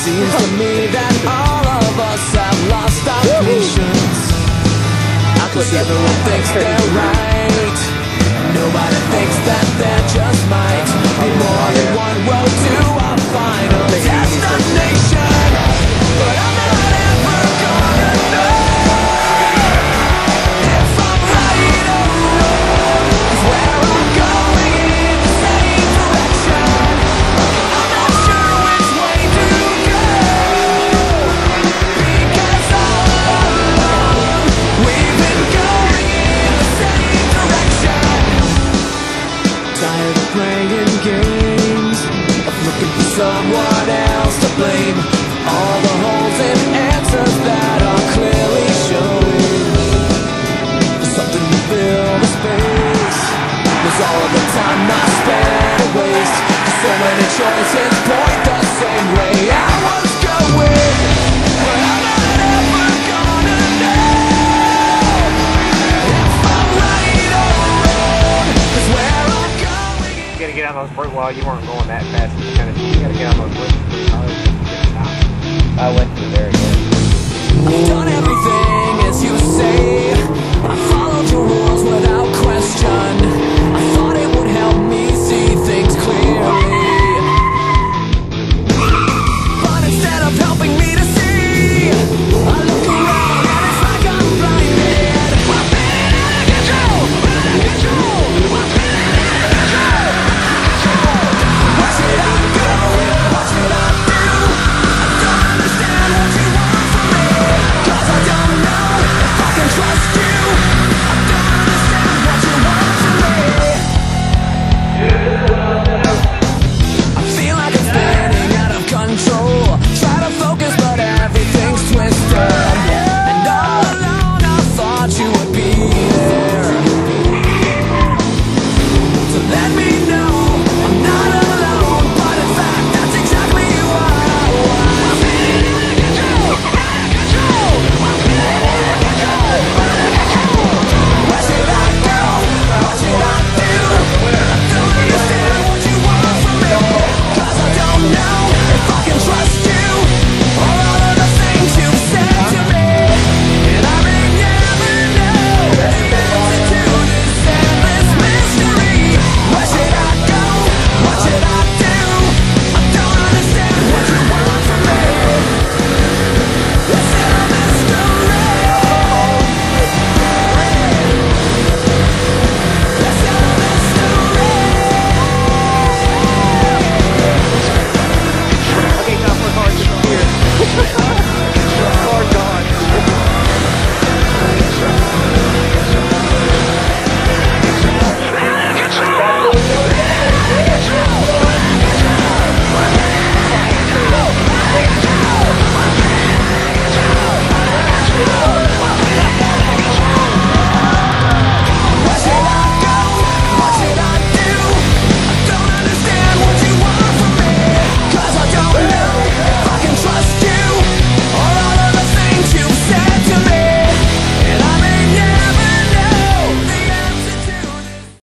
Seems to me that all of us have lost our patience, 'cause everyone thinks they're right. Nobody thinks that there just might be more than one road to our final destination. But I'm not ever gonna know if I'm right or wrong, 'cause where I'm going in the same direction. I'm not sure which way to go, because all along we've been going in the same direction. Tired of playing games, of looking for someone else to blame. All the holes and answers that are clearly showing. There's something to fill the space. There's all of the time not spent to waste. So many choices point the same way I was going, but I'm not ever gonna know if I'm right or wrong, 'cause where I'm going. You gotta get on those brakes. Well, you weren't going that fast. You gotta get on those brakes.